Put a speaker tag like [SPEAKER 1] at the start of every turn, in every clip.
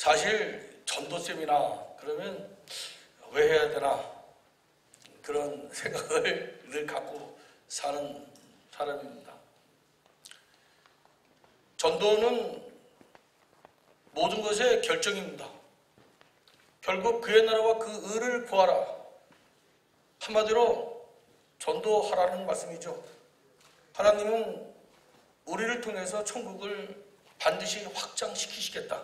[SPEAKER 1] 사실 전도쌤이나 그러면 왜 해야 되나 그런 생각을 늘 갖고 사는 사람입니다. 전도는 모든 것의 결정입니다. 결국 그의 나라와 그 의를 구하라. 한마디로 전도하라는 말씀이죠. 하나님은 우리를 통해서 천국을 반드시 확장시키시겠다.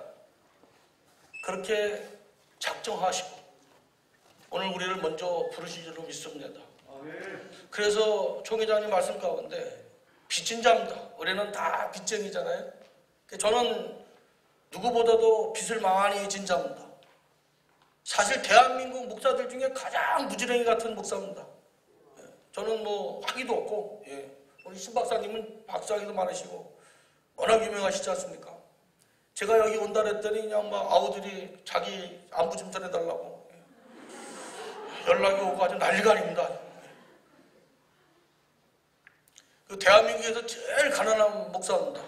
[SPEAKER 1] 그렇게 작정하시고 오늘 우리를 먼저 부르신 줄로 믿습니다. 그래서 총회장님 말씀 가운데 빚진 자입니다. 우리는 다 빚쟁이잖아요. 저는 누구보다도 빚을 많이 진 자입니다. 사실 대한민국 목사들 중에 가장 무지랭이 같은 목사입니다. 저는 뭐 학위도 없고, 우리 신 박사님은 박사학위도 많으시고 워낙 유명하시지 않습니까? 제가 여기 온다 그랬더니 그냥 막 아우들이 자기 안부 좀 전해달라고 연락이 오고 아주 난리가 아닙니다. 그 대한민국에서 제일 가난한 목사입니다.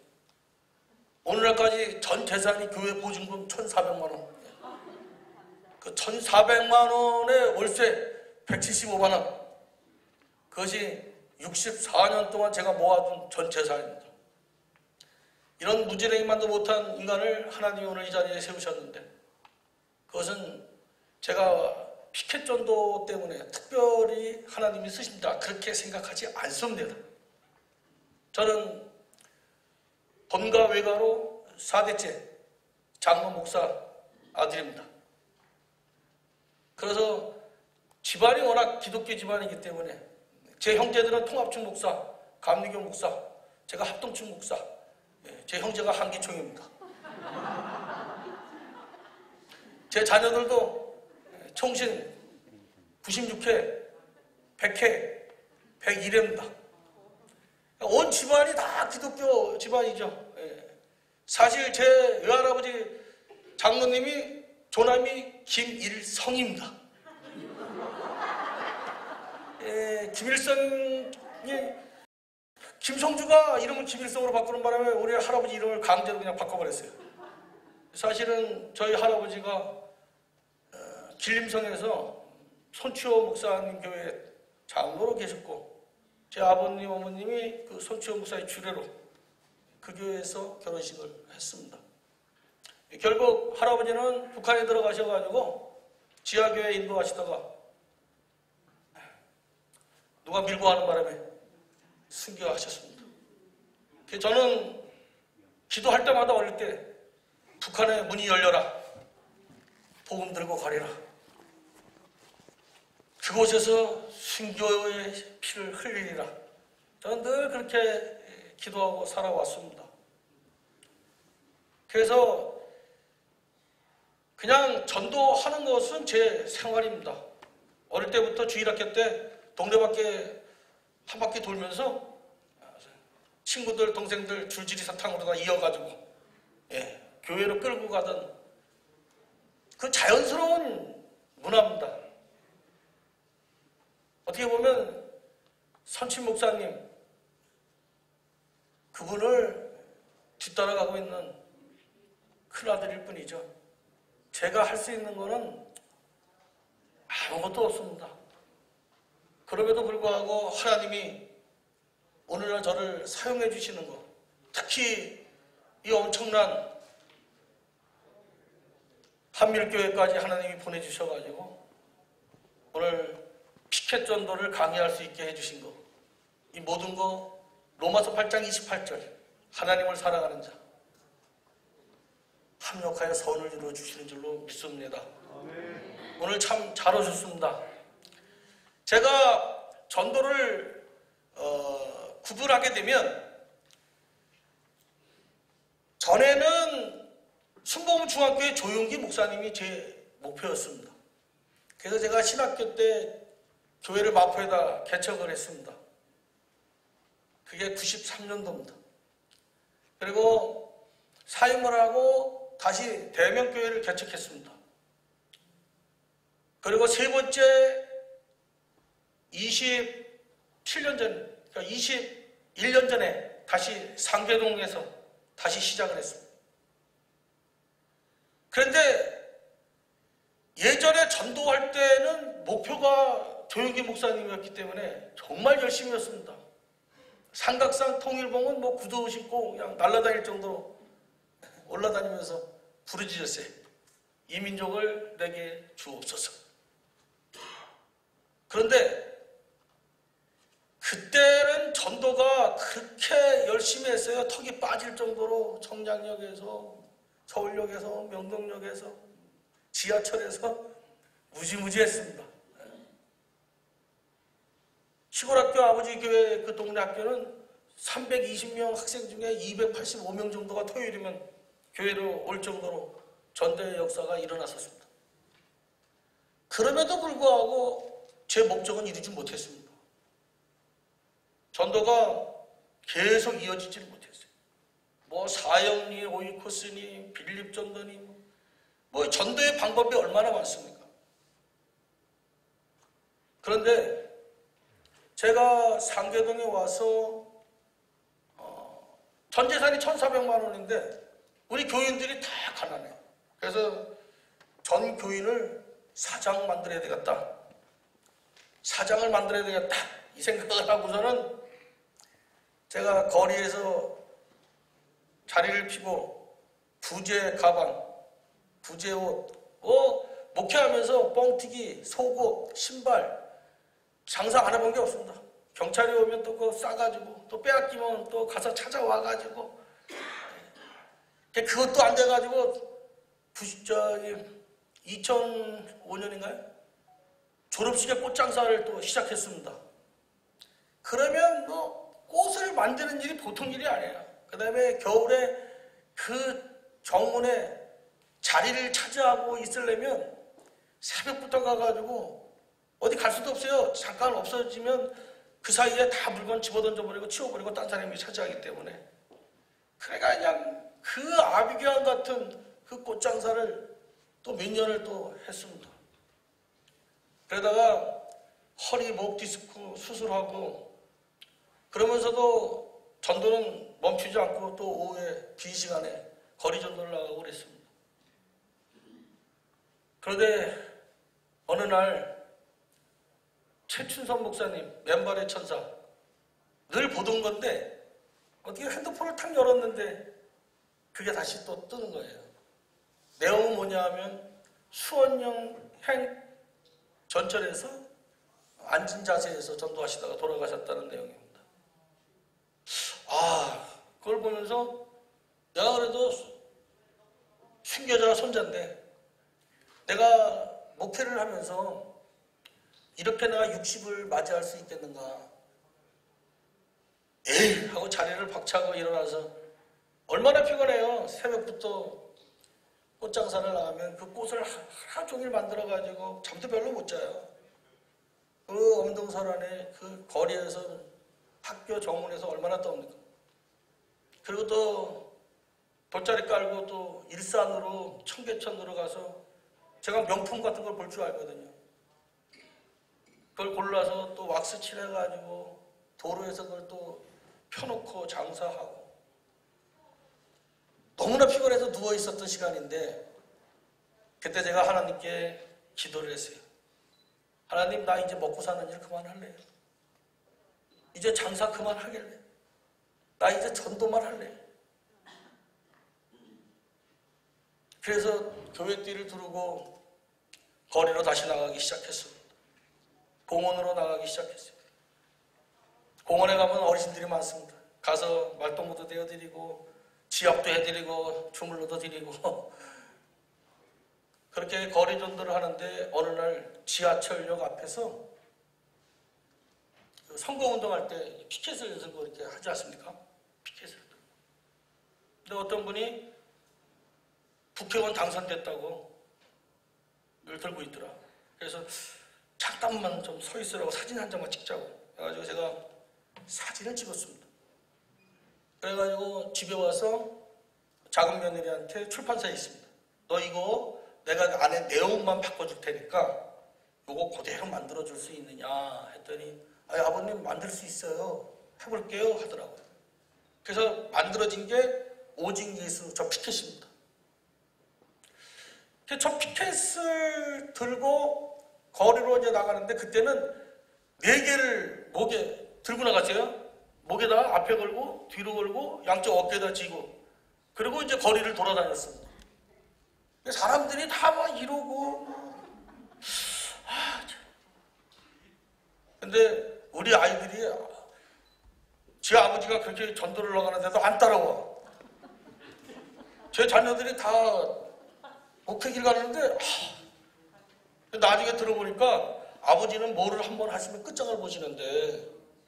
[SPEAKER 1] 오늘날까지 전 재산이 교회 보증금 1,400만 원. 그 1,400만 원의 월세 175만 원. 그것이 64년 동안 제가 모아둔 전 재산입니다. 이런 무지랭이만도 못한 인간을 하나님이 오늘 이 자리에 세우셨는데 그것은 제가 피켓 전도 때문에 특별히 하나님이 쓰십니다. 그렇게 생각하지 않습니다. 저는 본가 외가로 4대째 장로 목사 아들입니다. 그래서 집안이 워낙 기독교 집안이기 때문에 제 형제들은 통합충 목사, 감리교 목사, 제가 합동충 목사, 제 형제가 한기총입니다. 제 자녀들도 총신 96회, 100회, 101회입니다. 온 집안이 다 기독교 집안이죠. 사실 제 외할아버지 장모님이 조남이 김일성입니다. 김일성이 김성주가 이름을 김일성으로 바꾸는 바람에 우리 할아버지 이름을 강제로 그냥 바꿔버렸어요. 사실은 저희 할아버지가 길림성에서 손치호 목사님 교회 장로로 계셨고 제 아버님 어머님이 그 손치호 목사의 주례로 그 교회에서 결혼식을 했습니다. 결국 할아버지는 북한에 들어가셔가지고 지하교회 인도하시다가 누가 밀고 하는 바람에 순교하셨습니다. 저는 기도할 때마다 어릴 때 북한의 문이 열려라. 복음 들고 가리라. 그곳에서 순교의 피를 흘리리라. 저는 늘 그렇게 기도하고 살아왔습니다. 그래서 그냥 전도하는 것은 제 생활입니다. 어릴 때부터 주일학교 때 동네밖에 한 바퀴 돌면서 친구들, 동생들 줄줄이 사탕으로 다 이어가지고 교회로 끌고 가던 그 자연스러운 문화입니다. 어떻게 보면 선친 목사님 그분을 뒤따라가고 있는 큰아들일 뿐이죠. 제가 할 수 있는 거는 아무것도 없습니다. 그럼에도 불구하고 하나님이 오늘날 저를 사용해 주시는 것, 특히 이 엄청난 한밀교회까지 하나님이 보내주셔가지고 오늘 피켓 전도를 강의할 수 있게 해주신 것, 이 모든 거 로마서 8장 28절 하나님을 사랑하는 자 합력하여 선을 이루어주시는 줄로 믿습니다. 오늘 참 잘 오셨습니다. 제가 전도를 구분하게 되면 전에는 순복음 중학교의 조용기 목사님이 제 목표였습니다. 그래서 제가 신학교 때 교회를 마포에다 개척을 했습니다. 그게 93년도입니다. 그리고 사임을 하고 다시 대명교회를 개척했습니다. 그리고 세 번째 27년 전, 그러니까 21년 전에 다시 상계동에서 다시 시작을 했습니다. 그런데 예전에 전도할 때는 목표가 조용기 목사님이었기 때문에 정말 열심히 했습니다. 삼각산 통일봉은 뭐 구두 신고 그냥 날아다닐 정도로 올라다니면서 부르짖었어요. 이 민족을 내게 주옵소서. 그런데 그때는 전도가 그렇게 열심히 했어요. 턱이 빠질 정도로 청량역에서, 서울역에서, 명동역에서, 지하철에서 무지무지 했습니다. 시골학교 아버지 교회 그 동네 학교는 320명 학생 중에 285명 정도가 토요일이면 교회로 올 정도로 전도의 역사가 일어났었습니다. 그럼에도 불구하고 제 목적은 이루지 못했습니다. 전도가 계속 이어지지를 못했어요. 뭐 사형리, 오이코스니, 빌립전도니 뭐 전도의 방법이 얼마나 많습니까? 그런데 제가 상계동에 와서 전 재산이 1,400만 원인데 우리 교인들이 다 가난해요. 그래서 전 교인을 사장 만들어야 되겠다. 사장을 만들어야 되겠다. 이 생각을 하고서는 제가 거리에서 자리를 피고 부재 가방, 부재 옷, 목회하면서 뻥튀기, 속옷, 신발 장사 안 해본 게 없습니다. 경찰이 오면 또 그거 싸가지고 또 빼앗기면 또 가서 찾아와가지고 그것도 안 돼가지고 2005년인가요? 졸업식에 꽃장사를 또 시작했습니다. 그러면 뭐 꽃을 만드는 일이 보통 일이 아니에요. 그 다음에 겨울에 그 정문에 자리를 차지하고 있으려면 새벽부터 가가지고 어디 갈 수도 없어요. 잠깐 없어지면 그 사이에 다 물건 집어던져버리고 치워버리고 딴 사람이 차지하기 때문에. 그러니까 그냥 그 아비규환 같은 그 꽃장사를 또 몇 년을 또 했습니다. 그러다가 허리 목 디스크 수술하고 그러면서도 전도는 멈추지 않고 또 오후에 빈 시간에 거리 전도를 나가고 그랬습니다. 그런데 어느 날 최춘선 목사님 맨발의 천사 늘 보던 건데 어떻게 핸드폰을 탁 열었는데 그게 다시 또 뜨는 거예요. 내용은 뭐냐 하면 수원령 행 전철에서 앉은 자세에서 전도하시다가 돌아가셨다는 내용입니다. 그걸 보면서 내가 그래도 순교자 손자인데 내가 목회를 하면서 이렇게 내가 60을 맞이할 수 있겠는가. 에이 하고 자리를 박차고 일어나서 얼마나 피곤해요. 새벽부터 꽃장사를 나가면 그 꽃을 하루 종일 만들어가지고 잠도 별로 못 자요. 그 엄동설안에 그 거리에서 학교 정문에서 얼마나 떠옵니까? 그리고 또 돗자리 깔고 또 일산으로 청계천으로 가서 제가 명품 같은 걸 볼 줄 알거든요. 그걸 골라서 또 왁스 칠해가지고 도로에서 그걸 또 펴놓고 장사하고 너무나 피곤해서 누워 있었던 시간인데 그때 제가 하나님께 기도를 했어요. 하나님, 나 이제 먹고 사는 일 그만할래요. 이제 장사 그만하길래. 나 이제 전도만 할래. 그래서 교회띠를 두르고 거리로 다시 나가기 시작했습니다. 공원으로 나가기 시작했습니다. 공원에 가면 어르신들이 많습니다. 가서 말동무도 되어드리고 지압도 해드리고 주물러도 드리고 그렇게 거리 전도를 하는데 어느 날 지하철역 앞에서 선거운동할 때 피켓을 들고 이렇게 하지 않습니까? 피켓을 들고. 근데 어떤 분이 국회의원 당선됐다고 늘 들고 있더라. 그래서 잠깐만 좀 서 있으라고 사진 한 장만 찍자고 해가지고 제가 사진을 찍었습니다. 그래가지고 집에 와서 작은 며느리한테 출판사에 있습니다. 너 이거 내가 안에 내용만 바꿔줄 테니까 이거 그대로 만들어줄 수 있느냐 했더니 아버님 만들 수 있어요. 해볼게요 하더라고요. 그래서 만들어진 게 오직 예수 저 피켓입니다. 저 피켓을 들고 거리로 이제 나가는데 그때는 4개를 목에 들고 나갔어요. 목에다 앞에 걸고 뒤로 걸고 양쪽 어깨에다 쥐고 그리고 이제 거리를 돌아다녔습니다. 사람들이 다 막 이러고 근데 우리 아이들이 제 아버지가 그렇게 전도를 나가는데도 안 따라와. 제 자녀들이 다 목회길 가는데 나중에 들어보니까 아버지는 뭐를 한번 하시면 끝장을 보시는데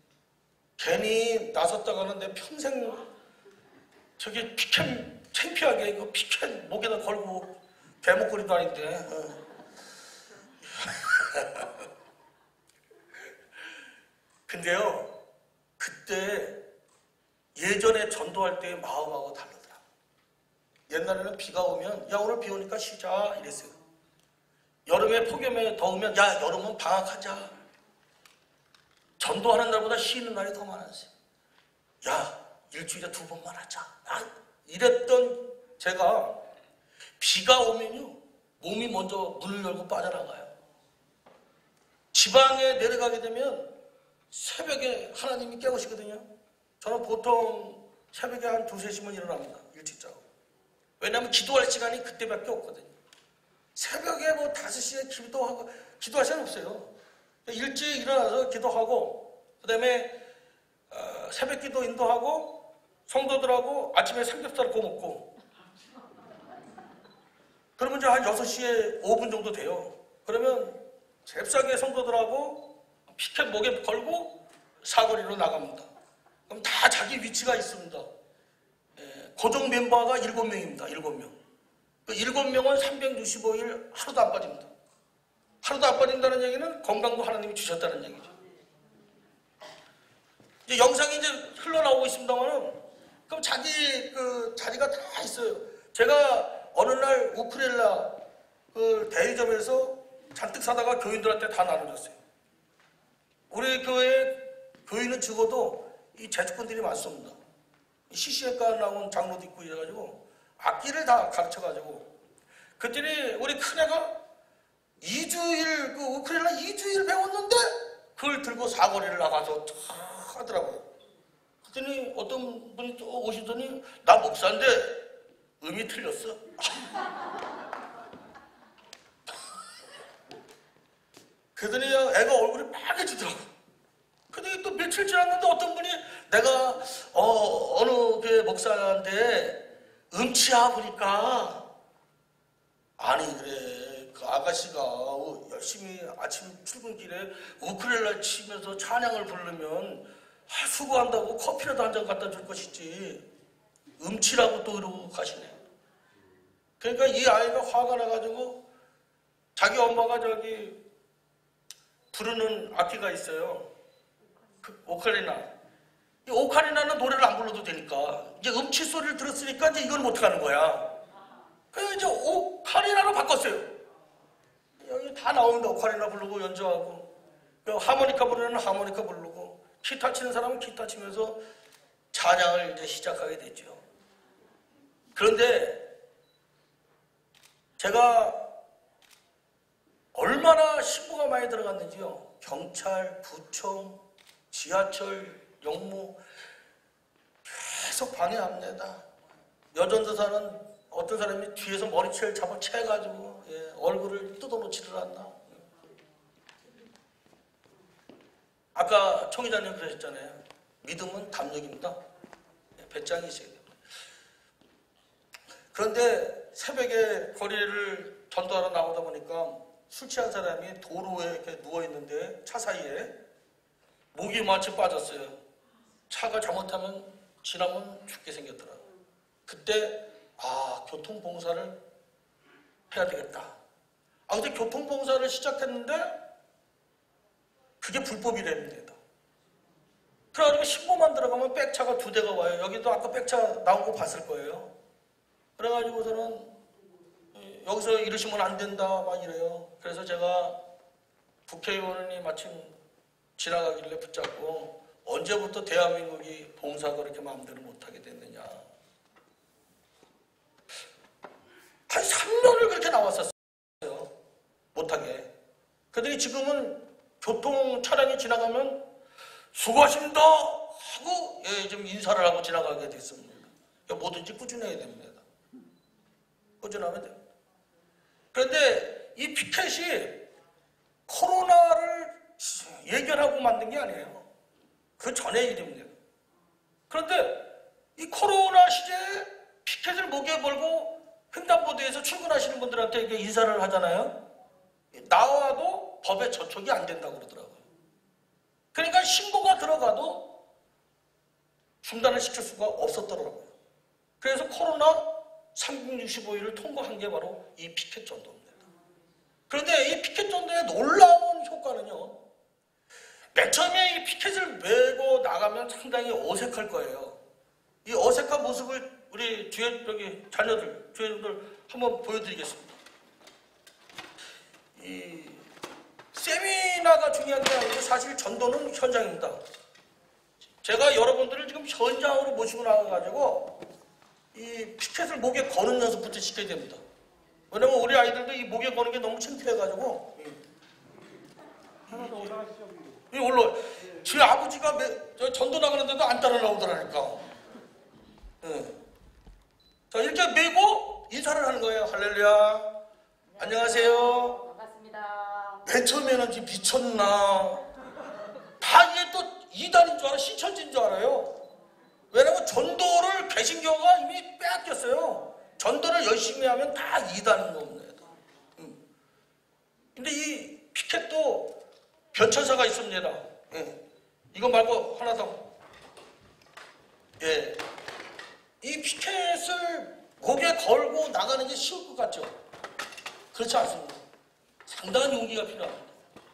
[SPEAKER 1] 괜히 나섰다가는 내 평생 저기 피켓 창피하게 그 피켓 목에다 걸고 대목걸이도 아닌데 근데요 그때 예전에 전도할 때의 마음하고 다르더라. 옛날에는 비가 오면 야 오늘 비 오니까 쉬자 이랬어요. 여름에 폭염에 더우면 야 여름은 방학하자. 전도하는 날보다 쉬는 날이 더 많았어요. 야 일주일에 2번만 하자. 이랬던 제가 비가 오면요 몸이 먼저 문을 열고 빠져나가요. 지방에 내려가게 되면 새벽에 하나님이 깨우시거든요. 저는 보통 새벽에 한 2-3시면 일어납니다. 일찍 자고. 왜냐하면 기도할 시간이 그때밖에 없거든요. 새벽에 뭐 5시에 기도하고 기도할 시간 없어요. 일찍 일어나서 기도하고 그 다음에 새벽 기도 인도하고 성도들하고 아침에 삼겹살 구워 먹고 그러면 이제 한 6시에 5분 정도 돼요. 그러면 잽싸게 성도들하고 피켓 목에 걸고 사거리로 나갑니다. 그럼 다 자기 위치가 있습니다. 고정 멤버가 7명입니다. 7명. 그 7명은 365일 하루도 안 빠집니다. 하루도 안 빠진다는 얘기는 건강도 하나님이 주셨다는 얘기죠. 이제 영상이 이제 흘러나오고 있습니다만은 그럼 자기 그 자리가 다 있어요. 제가 어느 날 우크렐라 그 대리점에서 잔뜩 사다가 교인들한테 다 나눠줬어요. 우리 교회 교인은 적어도 이 재주꾼들이 많습니다. CC학과 나온 장로도 있고 이래가지고 악기를 다 가르쳐가지고 그랬더니 우리 큰애가 2주일 그 우크렐라 2주일 배웠는데 그걸 들고 사거리를 나가서 탁 하더라고요. 그랬더니 어떤 분이 또 오시더니 나 목사인데 음이 틀렸어. 그러더니 애가 얼굴이 빨개지더라고. 근데 또 며칠 지났는데 어떤 분이 내가 어느 교회 목사인데 음치야 보니까 아니 그래 그 아가씨가 열심히 아침 출근길에 우크렐레 치면서 찬양을 부르면 수고한다고 커피라도 한 잔 갖다 줄 것이지 음치라고 또 이러고 가시네. 그러니까 이 아이가 화가 나가지고 자기 엄마가 저기 부르는 악기가 있어요. 그 오카리나. 이 오카리나는 노래를 안 불러도 되니까 이제 음치 소리를 들었으니까 이제 이건 못 하는 거야. 그래서 이제 오카리나로 바꿨어요. 여기 다 나옵니다. 오카리나 부르고 연주하고 하모니카 부르는 하모니카 부르고 기타 치는 사람은 기타 치면서 찬양을 이제 시작하게 됐죠. 그런데 제가 얼마나 신고가 많이 들어갔는지요. 경찰, 구청, 지하철, 영무 계속 방해합니다. 여전도사는 어떤 사람이 뒤에서 머리채를 잡아 채가지고 얼굴을 뜯어놓지를 않나. 아까 총회장님 그러셨잖아요. 믿음은 담력입니다. 배짱이 있어야 돼요. 그런데 새벽에 거리를 전도하러 나오다 보니까 술 취한 사람이 도로에 이렇게 누워있는데 차 사이에 목이 마치 빠졌어요. 차가 잘못하면 지나면 죽게 생겼더라고요. 그때 교통봉사를 해야 되겠다. 근데 교통봉사를 시작했는데 그게 불법이랍니다. 그래가지고 신고만 들어가면 백차가 2대가 와요. 여기도 아까 백차 나온 거 봤을 거예요. 그래가지고서는 여기서 이러시면 안 된다 막 이래요. 그래서 제가 국회의원이 마침 지나가길래 붙잡고 언제부터 대한민국이 봉사가 그렇게 마음대로 못하게 됐느냐. 한 3년을 그렇게 나왔었어요. 지금은 교통 차량이 지나가면 수고하십니다 하고 좀 인사를 하고 지나가게 됐습니다. 뭐든지 꾸준해야 됩니다. 꾸준하면 됩니다. 그런데 이 피켓이 코로나를 예견하고 만든 게 아니에요. 그 전의 일입니다. 그런데 이 코로나 시대에 피켓을 목에 걸고 횡단보도에서 출근하시는 분들한테 이렇게 인사를 하잖아요. 나와도 법에 저촉이 안 된다고 그러더라고요. 그러니까 신고가 들어가도 중단을 시킬 수가 없었더라고요. 그래서 코로나 365일을 통과한 게 바로 이 피켓 전도입니다. 그런데 이 피켓 전도의 놀라운 효과는요, 맨 처음에 이 피켓을 메고 나가면 상당히 어색할 거예요. 이 어색한 모습을 우리 뒤에 여기 자녀들, 주위들 한번 보여드리겠습니다. 이 세미나가 중요한 게 아니고 사실 전도는 현장입니다. 제가 여러분들을 지금 현장으로 모시고 나가가지고 이 피켓을 목에 거는 연습부터 시켜야 됩니다. 왜냐면 우리 아이들도 이 목에 거는 게 너무 창피해가지고. 하나 더 올라가시죠. 이 올라. 제 아버지가 전도 나가는데도 안 따라 나오더라니까. 자, 이렇게 메고 인사를 하는 거예요. 할렐루야. 안녕하세요.
[SPEAKER 2] 반갑습니다.
[SPEAKER 1] 맨 처음에는 지금 미쳤나. 다 이게 또 이단인 줄 알아. 신천지인 줄 알아요. 왜냐면 전도를 개신교가 이미 빼앗겼어요. 전도를 열심히 하면 다 이단인 겁니다. 근데 이 피켓도 변천사가 있습니다. 이거 말고 하나 더. 이 피켓을 목에 걸고 나가는 게 쉬울 것 같죠? 그렇지 않습니다. 상당한 용기가 필요합니다.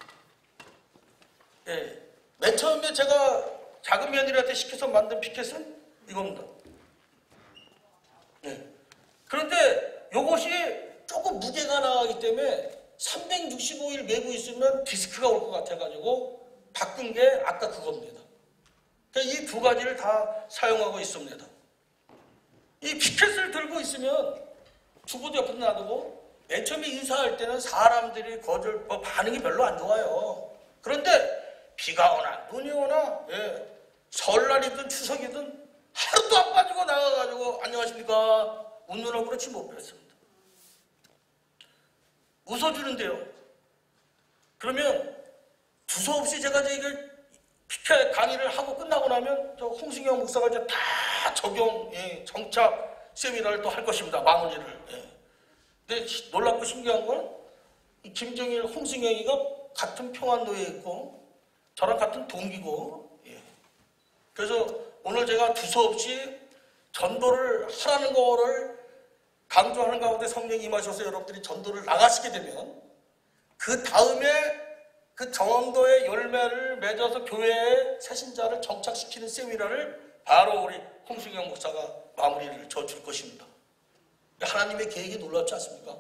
[SPEAKER 1] 맨 처음에 제가 작은 며느리한테 시켜서 만든 피켓은 이겁니다. 그런데 이것이 조금 무게가 나가기 때문에 365일 메고 있으면 디스크가 올 것 같아가지고 바꾼 게 아까 그겁니다. 이 두 가지를 다 사용하고 있습니다. 이 피켓을 들고 있으면 주부도 옆에 놔두고 맨 처음에 인사할 때는 사람들이 반응이 별로 안 좋아요. 그런데 비가 오나 눈이 오나 설날이든 추석이든 하루도 안 빠지고 나가가지고 안녕하십니까 웃는 얼굴에 침 못 뺐습니다. 웃어주는데요. 그러면 두서없이 제가 이걸 피켓 강의를 하고 끝나고 나면 저 홍승영 목사가 이제 다 적용 정착 세미나를 또 할 것입니다. 마무리를. 근데 놀랍고 신기한 건 이 김정일 홍승영이가 같은 평안도에 있고 저랑 같은 동기고. 그래서 오늘 제가 두서없이 전도를 하라는 거를 강조하는 가운데 성령이 임하셔서 여러분들이 전도를 나가시게 되면 그 다음에 그 정원도의 열매를 맺어서 교회에 새신자를 정착시키는 세미나를 바로 우리 홍승영 목사가 마무리를 져줄 것입니다. 하나님의 계획이 놀랍지 않습니까?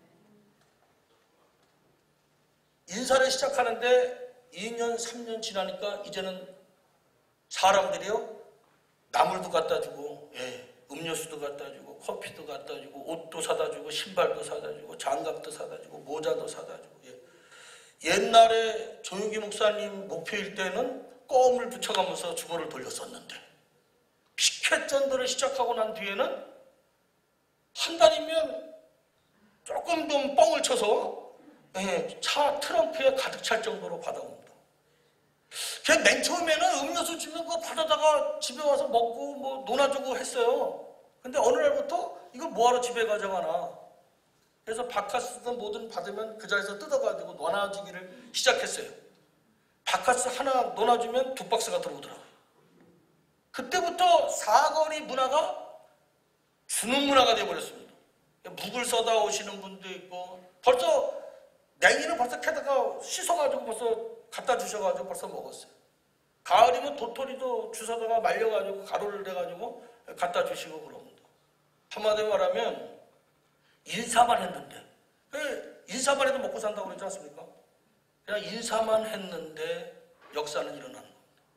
[SPEAKER 1] 인사를 시작하는데 2년, 3년 지나니까 이제는 사람들이요 나물도 갖다 주고 음료수도 갖다 주고 커피도 갖다 주고 옷도 사다 주고 신발도 사다 주고 장갑도 사다 주고 모자도 사다 주고. 옛날에 조유기 목사님 목표일 때는 껌을 붙여가면서 주거를 돌렸었는데 피켓 전도를 시작하고 난 뒤에는 한 달이면 조금 좀 뻥을 쳐서 차 트렁크에 가득 찰 정도로 받아옵니다. 그냥 맨 처음에는 음료수 주면 그거 받아다가 집에 와서 먹고 뭐 놀아주고 했어요. 근데 어느 날부터 이거 뭐하러 집에 가져가나. 그래서 바카스든 뭐든 받으면 그 자리에서 뜯어가지고 나눠주기를 시작했어요. 바카스 하나 나눠주면 2박스가 들어오더라고요. 그때부터 사거리 문화가 주는 문화가 되어버렸습니다. 묵을 써다 오시는 분도 있고 벌써 냉이는 벌써 캐다가 씻어가지고 벌써 갖다 주셔가지고 벌써 먹었어요. 가을이면 도토리도 주워다가 말려가지고 가루를 내가지고 갖다 주시고 그럽니다. 한마디로 말하면 인사만 했는데 인사만 해도 먹고 산다고 그러지 않습니까? 그냥 인사만 했는데 역사는 일어나는 겁니다.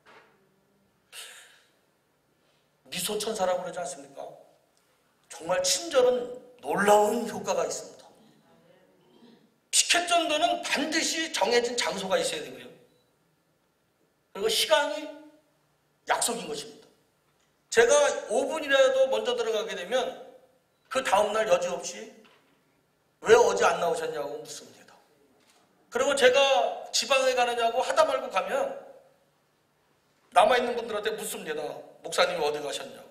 [SPEAKER 1] 미소천사라고 그러지 않습니까? 정말 친절은 놀라운 효과가 있습니다. 티켓 전도는 반드시 정해진 장소가 있어야 되고요. 그리고 시간이 약속인 것입니다. 제가 5분이라도 먼저 들어가게 되면 그 다음날 여지없이 왜 어제 안 나오셨냐고 묻습니다. 그리고 제가 지방에 가느냐고 하다 말고 가면 남아있는 분들한테 묻습니다. 목사님이 어디 가셨냐고.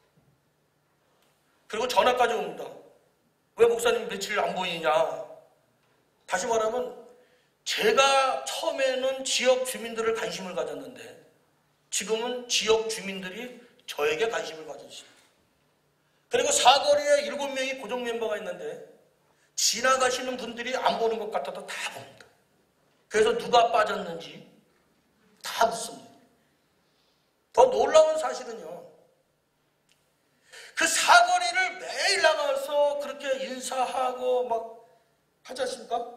[SPEAKER 1] 그리고 전화까지 옵니다. 왜 목사님 며칠 안 보이냐. 다시 말하면 제가 처음에는 지역 주민들을 관심을 가졌는데 지금은 지역 주민들이 저에게 관심을 가졌습니다. 그리고 사거리에 7명이 고정 멤버가 있는데 지나가시는 분들이 안 보는 것 같아도 다 봅니다. 그래서 누가 빠졌는지 다 묻습니다. 더 놀라운 사실은요. 그 사거리를 매일 나가서 그렇게 인사하고 막 하지 않습니까?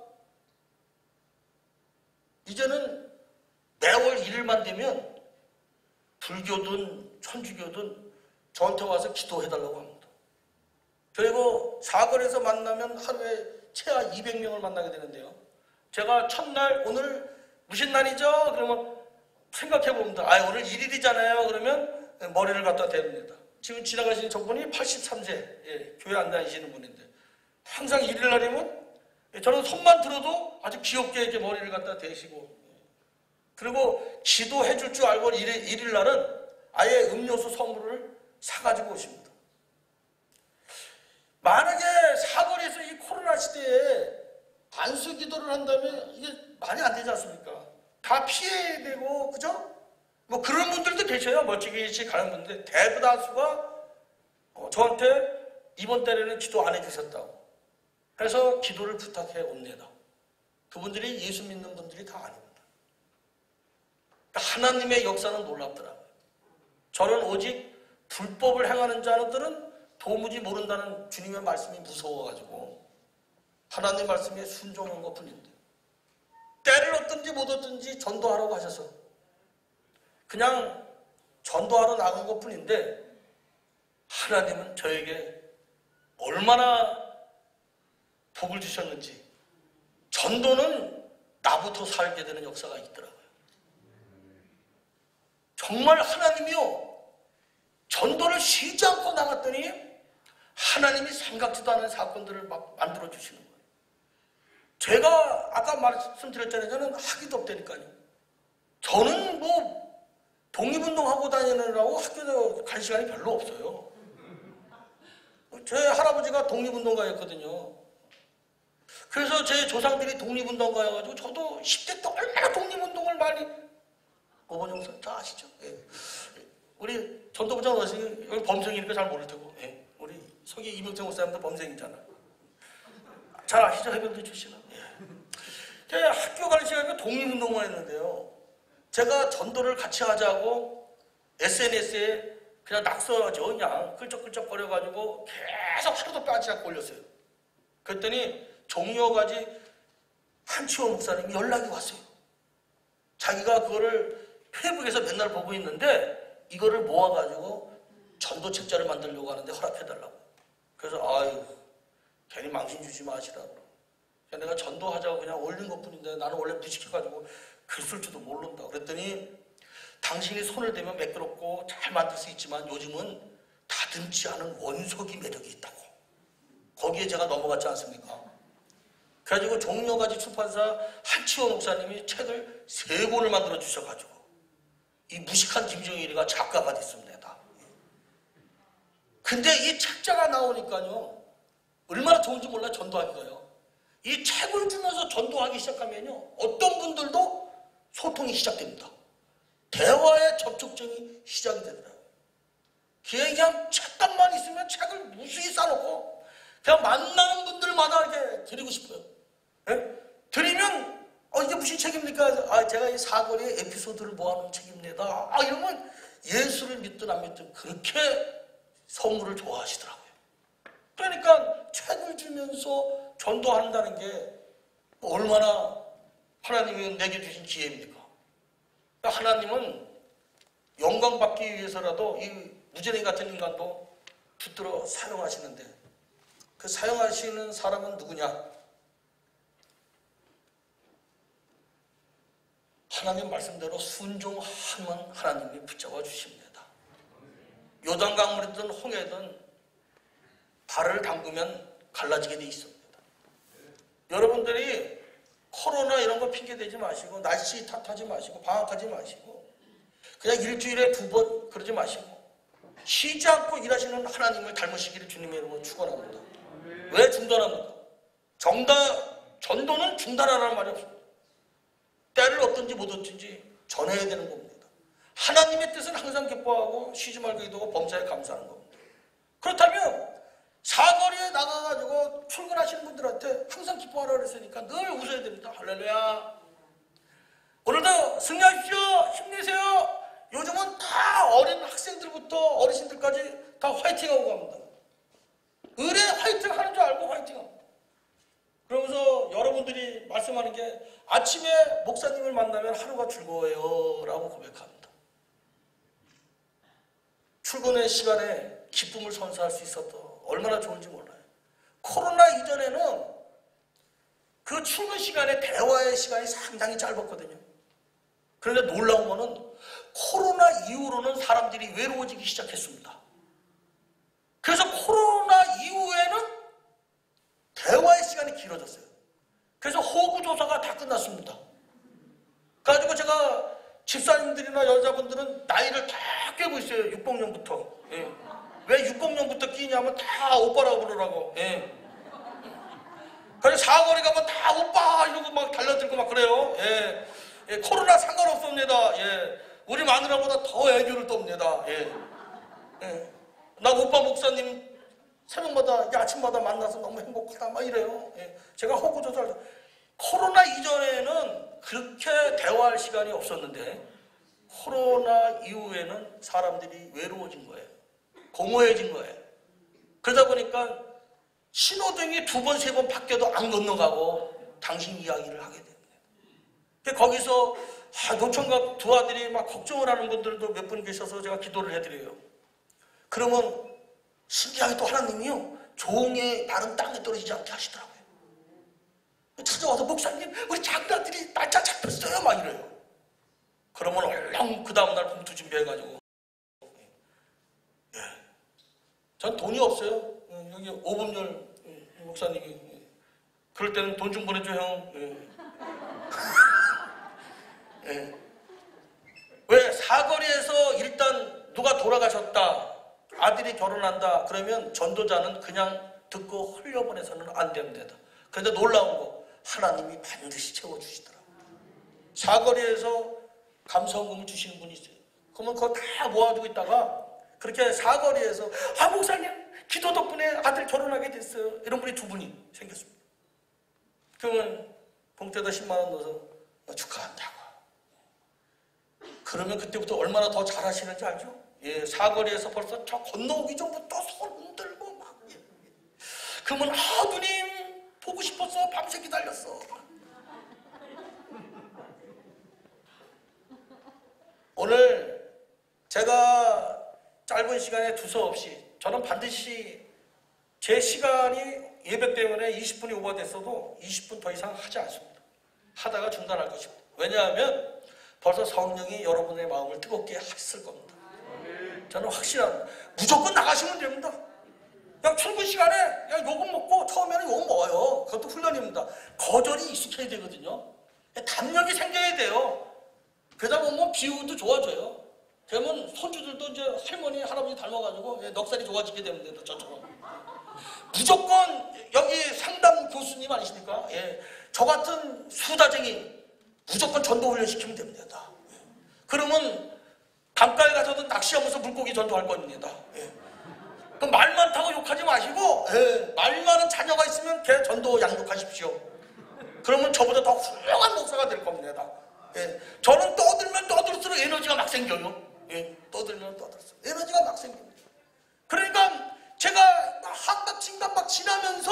[SPEAKER 1] 이제는 매월 1일만 되면 불교든 천주교든 저한테 와서 기도해달라고 합니다. 그리고 사거리에서 만나면 하루에 최하 200명을 만나게 되는데요. 제가 첫날 오늘 무슨 날이죠? 그러면 생각해 봅니다. 오늘 1일이잖아요. 그러면 머리를 갖다 대립니다. 지금 지나가신 저분이 83세, 예, 교회 안 다니시는 분인데 항상 1일 날이면 저는 손만 들어도 아주 귀엽게 이렇게 머리를 갖다 대시고 그리고 기도해 줄 줄 알고 1일 날은 아예 음료수 선물을 사가지고 오십니다. 만약에 사거리에서 이 코로나 시대에 안수 기도를 한다면 이게 많이 안 되지 않습니까? 다 피해야 되고, 그죠? 뭐 그런 분들도 계셔요. 멀찍이 가는 분들. 대부다수가 저한테 이번 달에는 기도 안 해주셨다고. 그래서 기도를 부탁해 옵니다. 그분들이 예수 믿는 분들이 다 아닙니다. 그러니까 하나님의 역사는 놀랍더라고요. 저는 오직 불법을 행하는 자들은 도무지 모른다는 주님의 말씀이 무서워가지고 하나님 말씀에 순종한 것 뿐인데 때를 얻든지 못 얻든지 전도하라고 하셔서 그냥 전도하러 나간 것 뿐인데 하나님은 저에게 얼마나 복을 주셨는지 전도는 나부터 살게 되는 역사가 있더라고요. 정말 하나님이요. 전도를 쉬지 않고 나갔더니 하나님이 생각지도 않은 사건들을 막 만들어주시는 거예요. 제가 아까 말씀드렸잖아요. 저는 학위도 없다니까요. 저는 뭐 독립운동하고 다니느라고 학교에 갈 시간이 별로 없어요. 제 할아버지가 독립운동가였거든요. 그래서 제 조상들이 독립운동가여가지고 저도 10대 때 얼마나 독립운동을 많이 어머니 다 아시죠? 예. 우리 전도부장 어르신이 여기 범생이니까 잘 모를 테고 예. 우리 서기 이명태 목사님도 범생이잖아. 잘 아시죠? 해병대 출신은. 예. 제가 학교 가는 시간에 독립운동을 했는데요. 제가 전도를 같이 하자고 SNS에 그냥 낙서하죠. 그냥 끌적끌적거려가지고 계속 하루도 빠지지 않고 올렸어요. 그랬더니 종료가지 한치호 목사님이 연락이 왔어요. 자기가 그거를 페이북에서 맨날 보고 있는데 이거를 모아가지고 전도 책자를 만들려고 하는데 허락해달라고. 그래서 아유 괜히 망신 주지 마시라고. 내가 전도하자고 그냥 올린 것뿐인데 나는 원래 무식해가지고 글 쓸 줄도 모른다. 그랬더니 당신이 손을 대면 매끄럽고 잘 만들 수 있지만 요즘은 다듬지 않은 원석이 매력이 있다고. 거기에 제가 넘어갔지 않습니까? 그래가지고 종려가지 출판사 한치호 목사님이 책을 3권을 만들어 주셔가지고 이 무식한 김정일이가 작가가 됐습니다. 근데 이 책자가 나오니까요 얼마나 좋은지 몰라. 전도하기가요. 이 책을 주면서 전도하기 시작하면요 어떤 분들도 소통이 시작됩니다. 대화의 접촉점이 시작이 되더라고요. 그냥 책값만 있으면 책을 무수히 싸놓고 그냥 만나는 분들마다 이렇게 드리고 싶어요. 예? 드리면 이게 무슨 책입니까? 제가 이 사거리의 에피소드를 모아놓은 책입니다. 이러면 예수를 믿든 안 믿든 그렇게 선물을 좋아하시더라고요. 그러니까 책을 주면서 전도한다는 게 얼마나 하나님이 내게 주신 기회입니까? 하나님은 영광 받기 위해서라도 이 무재ling 같은 인간도 붙들어 사용하시는데 그 사용하시는 사람은 누구냐? 하나님 말씀대로 순종하면 하나님이 붙잡아 주십니다. 요단강물이든 홍해든 발을 담그면 갈라지게 돼 있습니다. 여러분들이 코로나 이런 거 핑계대지 마시고 날씨 탓하지 마시고 방학하지 마시고 그냥 일주일에 2번 그러지 마시고 쉬지 않고 일하시는 하나님을 닮으시기를 주님의 이름으로 축원합니다. 왜 중단합니까? 전도는 중단하라는 말이 없습니다. 때를 얻든지 못 얻든지 전해야 되는 겁니다. 하나님의 뜻은 항상 기뻐하고 쉬지 말고 기도하고 범사에 감사하는 겁니다. 그렇다면 사거리에 나가가지고 출근하시는 분들한테 항상 기뻐하라고 그랬으니까 늘 웃어야 됩니다. 할렐루야. 오늘도 승리하십시오. 힘내세요. 요즘은 다 어린 학생들부터 어르신들까지 다 화이팅하고 갑니다. 의뢰 화이팅 하는 줄 알고 화이팅합니다. 그러면서 여러분들이 말씀하는 게 아침에 목사님을 만나면 하루가 즐거워요 라고 고백합니다. 출근의 시간에 기쁨을 선사할 수 있어도 얼마나 좋은지 몰라요. 코로나 이전에는 그 출근 시간에 대화의 시간이 상당히 짧았거든요. 그런데 놀라운 거는 코로나 이후로는 사람들이 외로워지기 시작했습니다. 그래서 코로나 이후에는 대화의 시간이 길어졌어요. 그래서 호구조사가 다 끝났습니다. 그래가지고 제가 집사님들이나 여자분들은 나이를 다 깨고 있어요. 60년부터. 예. 왜 60년부터 끼냐면 다 오빠라고 부르라고. 예. 그래서 사거리 가면 다 오빠 이러고 막 달려들고 막 그래요. 예. 예. 코로나 상관없습니다. 예. 우리 마누라보다 더 애교를 떱니다. 예. 예. 나 오빠 목사님 새벽마다 아침마다 만나서 너무 행복하다 막 이래요. 예. 제가 호구조사를 코로나 이전에는 그렇게 대화할 시간이 없었는데 코로나 이후에는 사람들이 외로워진 거예요. 공허해진 거예요. 그러다 보니까 신호등이 2번, 3번 바뀌어도 안 건너가고 당신 이야기를 하게 됩니다. 거기서 노총각 2 아들이 막 걱정을 하는 분들도 몇 분 계셔서 제가 기도를 해드려요. 그러면 신기하게 또 하나님이요 종의 발은 땅에 떨어지지 않게 하시더라고요. 찾아와서 목사님 우리 장자들이 날짜 잡혔어요 막 이래요. 그러면 얼른 그 다음날 봉투 준비해가지고 예. 전 돈이 없어요. 여기 오범열 목사님이 그럴 때는 돈 좀 보내줘 형. 예. 예. 왜 사거리에서 일단 누가 돌아가셨다 아들이 결혼한다 그러면 전도자는 그냥 듣고 흘려보내서는 안 됩니다. 그런데 놀라운 거 하나님이 반드시 채워주시더라고요. 사거리에서 감사원금을 주시는 분이 있어요. 그러면 그거 다 모아두고 있다가 그렇게 사거리에서 목사님 기도 덕분에 아들 결혼하게 됐어요. 이런 분이 2분이 생겼습니다. 그러면 봉투에다 10만 원 넣어서 축하한다고. 그러면 그때부터 얼마나 더 잘하시는지 알죠? 예, 사거리에서 벌써 저 건너오기 전부터 손 흔들고 막. 예. 그러면 누님 보고 싶었어. 밤새 기다렸어. 오늘 제가 짧은 시간에 두서없이 저는 반드시 제 시간이 예배 때문에 20분이 오버됐어도 20분 더 이상 하지 않습니다. 하다가 중단할 것입니다. 왜냐하면 벌써 성령이 여러분의 마음을 뜨겁게 했을 겁니다. 저는 확실합니다. 무조건 나가시면 됩니다. 그냥 출근 시간에 그냥 요금 먹고 처음에는 요금 먹어요. 그것도 훈련입니다. 거절이 익숙해야 되거든요. 담력이 생겨야 돼요. 그러다 보면 비유도 좋아져요. 그러면 손주들도 이제 할머니, 할아버지 닮아가지고 넉살이 좋아지게 됩니다. 저처럼. 무조건 여기 상담 교수님 아니십니까? 예. 저 같은 수다쟁이 무조건 전도 훈련 시키면 됩니다. 예. 그러면 강가에 가서도 낚시하면서 물고기 전도할 겁니다. 예. 그럼 말 많다고 욕하지 마시고 예. 말 많은 자녀가 있으면 걔 전도 양육하십시오. 그러면 저보다 더 훌륭한 목사가 될 겁니다. 예. 저는 떠들면 떠들수록 에너지가 막 생겨요. 예. 떠들면 떠들수록 에너지가 막 생깁니다. 그러니까 제가 한박진갑박 지나면서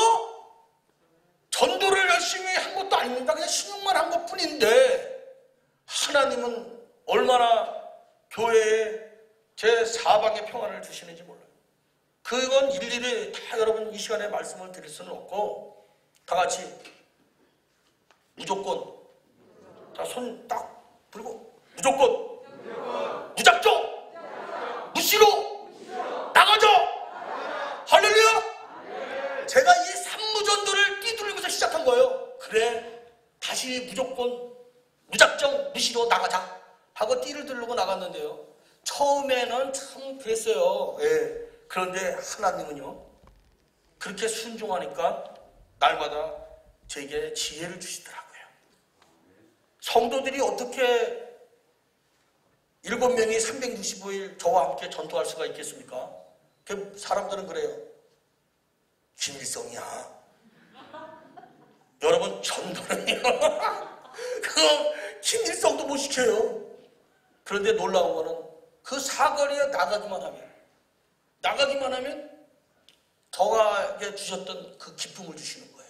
[SPEAKER 1] 전도를 열심히 한 것도 아닙니다. 그냥 신용만 한 것뿐인데 하나님은 얼마나 교회에 제 사방의 평안을 주시는지 몰라요. 그건 일일이 다 여러분 이 시간에 말씀을 드릴 수는 없고 다 같이 무조건 다 손 딱 그리고 무조건, 무작정, 무시로 나가자. 할렐루야. 제가 이 삼무전도를 띠뚫리면서 시작한 거예요. 그래, 다시 무조건, 무작정, 무시로 나가자 하고 띠를 들고 나갔는데요, 처음에는 참 그랬어요. 예. 그런데 하나님은요, 그렇게 순종하니까 날마다 제게 지혜를 주시더라고요. 성도들이 어떻게 7명이 365일 저와 함께 전도할 수가 있겠습니까? 사람들은 그래요. 김일성이야. 여러분, 전도는요, 그거 김일성도 못 시켜요. 그런데 놀라운 거는 그 사거리에 나가기만 하면 저에게 주셨던 그 기쁨을 주시는 거예요.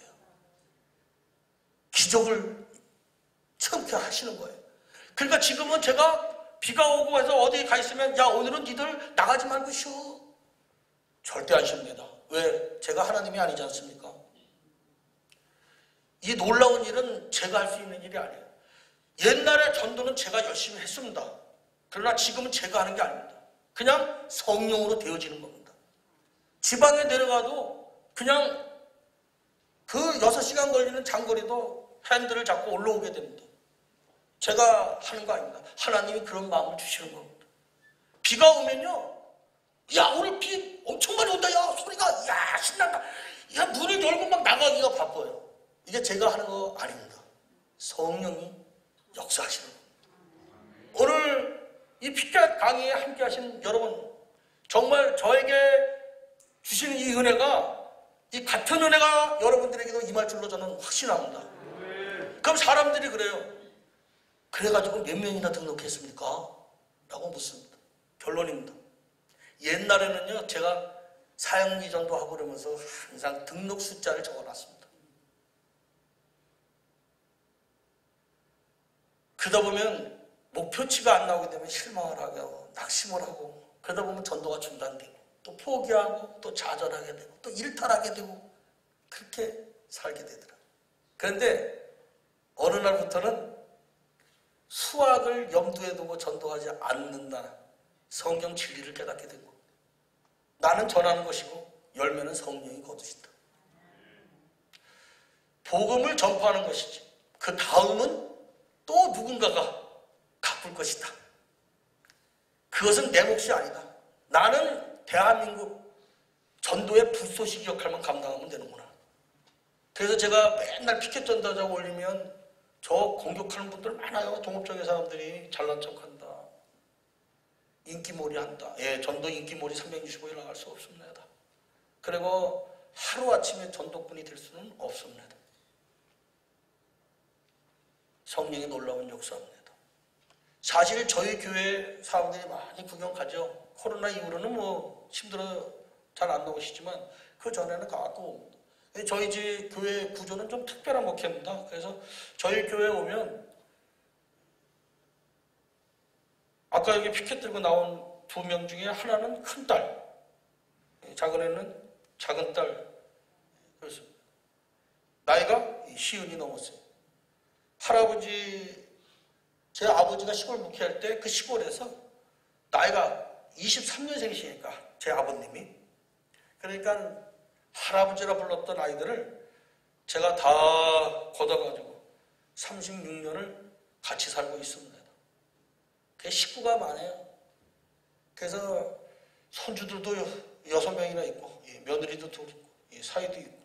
[SPEAKER 1] 기적을 처음부터 하시는 거예요. 그러니까 지금은 제가 비가 오고 해서 어디 가 있으면, 야, 오늘은 니들 나가지 말고 쉬어. 절대 안 쉽니다. 왜? 제가 하나님이 아니지 않습니까? 이 놀라운 일은 제가 할 수 있는 일이 아니에요. 옛날에 전도는 제가 열심히 했습니다. 그러나 지금은 제가 하는 게 아닙니다. 그냥 성령으로 되어지는 겁니다. 지방에 내려가도 그냥 그 6시간 걸리는 장거리도 핸들을 잡고 올라오게 됩니다. 제가 하는 거 아닙니다. 하나님이 그런 마음을 주시는 겁니다. 비가 오면요, 야, 오늘 비 엄청 많이 온다. 야, 소리가, 야, 신난다. 야, 문을 열고 막 나가기가 바빠요. 이게 제가 하는 거 아닙니다. 성령이 역사하시는 겁니다. 오늘 이 피켓 강의에 함께 하신 여러분, 정말 저에게 주시는 이 은혜가, 이 같은 은혜가 여러분들에게도 임할 줄로 저는 확신합니다. 그럼 사람들이 그래요. 그래가지고 몇 명이나 등록했습니까? 라고 묻습니다. 결론입니다. 옛날에는요, 제가 사형리 전도하고 그러면서 항상 등록 숫자를 적어놨습니다. 그러다 보면 목표치가 안 나오게 되면 실망을 하고 낙심을 하고, 그러다 보면 전도가 중단되고 또 포기하고 또 좌절하게 되고 또 일탈하게 되고 그렇게 살게 되더라고요. 그런데 어느 날부터는 수학을 염두에 두고 전도하지 않는다, 성경 진리를 깨닫게 된 겁니다. 나는 전하는 것이고 열매는 성령이 거두신다. 복음을 전파하는 것이지 그 다음은 또 누군가가 갚을 것이다. 그것은 내 몫이 아니다. 나는 대한민국 전도의 불쏘시기 역할만 감당하면 되는구나. 그래서 제가 맨날 피켓 전도하자고 올리면 저 공격하는 분들 많아요. 동업적인 사람들이 잘난 척한다, 인기몰이 한다. 예, 전도 인기몰이 365일 나갈 수 없습니다. 그리고 하루아침에 전도꾼이 될 수는 없습니다. 성령의 놀라운 역사입니다. 사실 저희 교회 사람들이 많이 구경 가죠. 코로나 이후로는 뭐 힘들어 잘 안 나오시지만 그 전에는 가끔 옵니다. 저희 집 교회 구조는 좀 특별한 목회입니다. 그래서 저희 교회에 오면 아까 여기 피켓 들고 나온 2명 중에 하나는 큰 딸, 작은 애는 작은 딸. 그렇습니다. 나이가 50이 넘었어요. 할아버지, 제 아버지가 시골 목회할 때 그 시골에서 나이가 23년생이시니까 제 아버님이, 그러니까 할아버지라 불렀던 아이들을 제가 다 걷어가지고 36년을 같이 살고 있습니다. 그 식구가 많아요. 그래서 손주들도 6명이나 있고, 며느리도 2 있고, 사위도 있고.